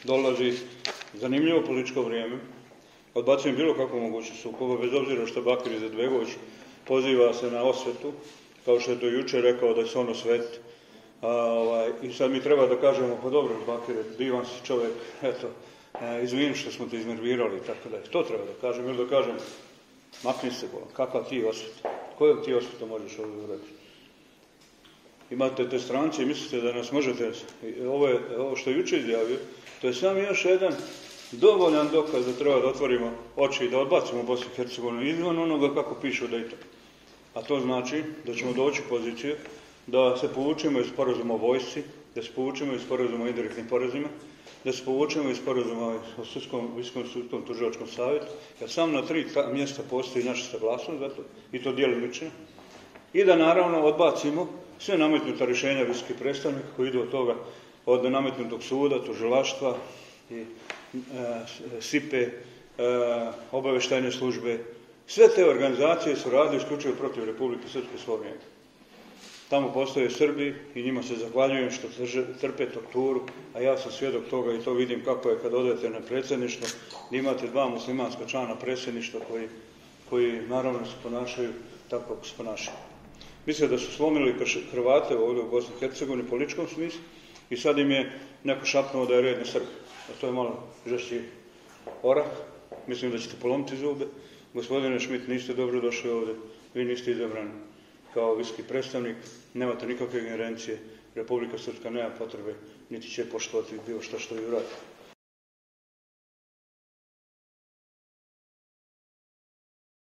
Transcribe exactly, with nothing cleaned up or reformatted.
dolazi zanimljivo političko vrijeme, odbacujem bilo kakvu mogućnost sukoba, bez obzira što Bakir Izetbegović poziva se na osvetu, kao što je to jučer rekao da se on osveti. A, ovaj, I sad mi treba da kažemo, pa dobro, Bakire, divan si čovjek, eto, e, izvini što smo te iznervirali, tako da je. To treba da kažem, ili da kažem, makni se, bolan, kakva ti osveta? Koju ti osveta možeš ovdje uraditi? Imate te strance i mislite da nas možete, ovo, je, ovo što je jučer izjavio, to je samo još jedan dovoljan dokaz da treba da otvorimo oči i da odbacimo Bosnu i Hercegovinu izvan onoga kako piše u Daytonu. A to znači da ćemo doći u poziciju da se povučemo iz sporazuma o vojsci, da se povučemo iz sporazuma o indirektnim porezima, da se povučemo iz sporazuma o sudskom, Visokom sudskom tužilačkom savjetu, jer samo na tri ta mjesta postoji naša saglasnost za to, i to djelimično, i da naravno odbacimo sve nametnuta rješenja visokih predstavnika koji idu od toga, od nametnutog suda, tužilaštva, i e, sipe, e, obavještajne službe. Sve te organizacije su radile isključivo protiv Republike Srpske svo vrijeme. Tamo postoje Srbi i njima se zahvaljujem što trpe torturu, a ja sam svjedok toga i to vidim kako je kad odete na predsjedništvo, da imate dva muslimanska člana predsjedništva koji, koji naravno se ponašaju tako kako se ponašaju. Misle da su slomili Hrvate ovdje u Bosni i Hercegovini u političkom smislu i sad im je neko šapnuo da je red na Srbi. A to je malo žešći orah. Mislim da ćete polomiti zube. Gospodine Šmit, niste dobro došli ovdje. Vi niste izabrani kao visoki predstavnik. Nemate nikakve ingerencije. Republika Srpska nema potrebe, niti će poštovati bilo što što i uradi.